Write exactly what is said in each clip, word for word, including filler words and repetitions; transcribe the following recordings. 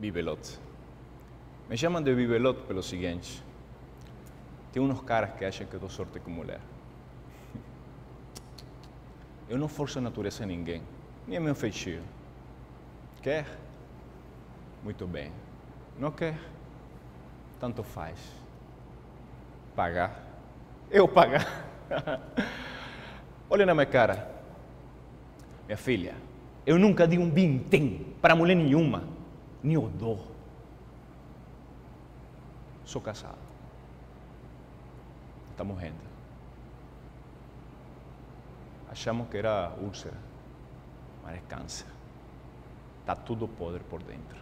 Bibelot. Me chamam de Bibelot pelo seguinte: tem uns caras que acham que eu dou sorte com mulher. Eu não forço a natureza a ninguém, nem é meu feitio. Quer? Muito bem. Não quer? Tanto faz. Pagar? Eu pagar? Olha na minha cara. Minha filha, eu nunca dei um vintém para mulher nenhuma, nem eu dou. Sou casado. Está morrendo. Achamos que era úlcera, mas é câncer. Está tudo podre por dentro.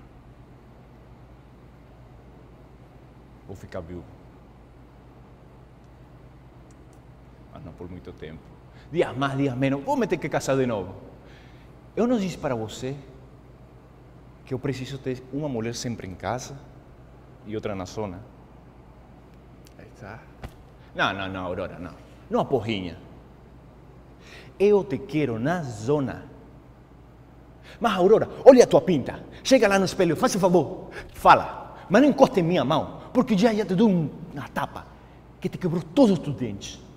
Vou ficar viúvo. Mas não por muito tempo. Dias mais, dias menos, vou me ter que casar de novo. Eu não disse para você que eu preciso ter uma mulher sempre em casa e outra na zona? Aí está. Não, não, não, Aurora, não. Não a porrinha. Eu te quero na zona. Mas, Aurora, olha a tua pinta. Chega lá no espelho, faz um favor. Fala, mas não encoste em minha mão, porque já, já te dou uma tapa que te quebrou todos os teus dentes.